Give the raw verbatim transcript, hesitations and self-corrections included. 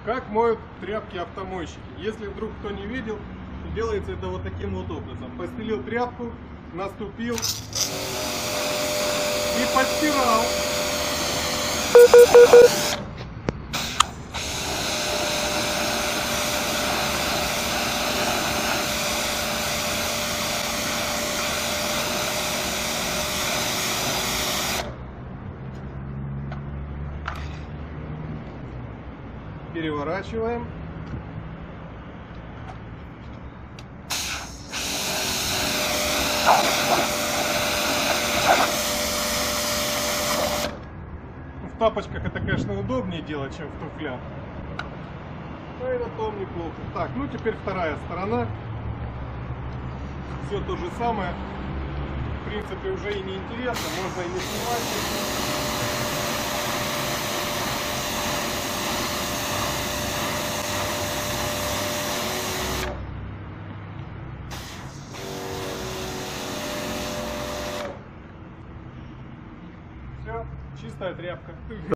Как моют тряпки автомойщики? Если вдруг кто не видел, делается это вот таким вот образом. Постелил тряпку, наступил и постирал. Переворачиваем. В тапочках это, конечно, удобнее делать, чем в туфлях. Но и на том неплохо. Так, ну теперь вторая сторона. Все то же самое. В принципе, уже и не интересно, можно и не снимать. Чистая тряпка.